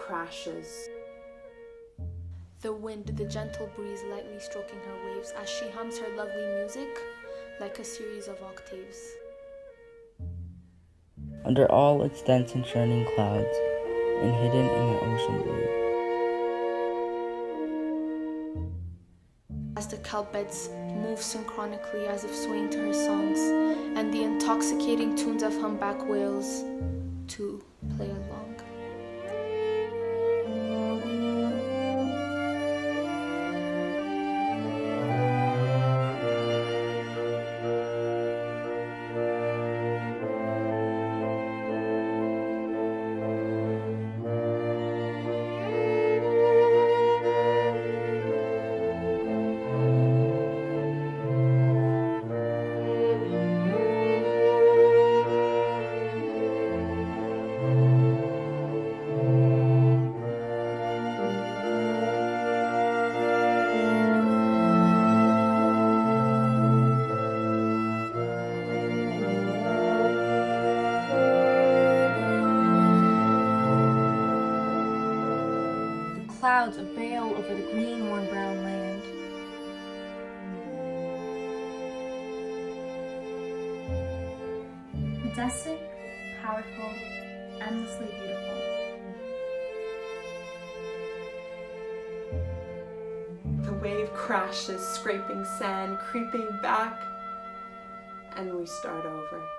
crashes. The wind, the gentle breeze lightly stroking her waves as she hums her lovely music like a series of octaves. Under all its dense and churning clouds, and hidden in the ocean blue. As the kelp beds move synchronically as if swaying to her songs, and the intoxicating tunes of humpback whales to play along. Clouds a veil over the green, warm brown land. Majestic, powerful, endlessly beautiful. The wave crashes, scraping sand, creeping back, and we start over.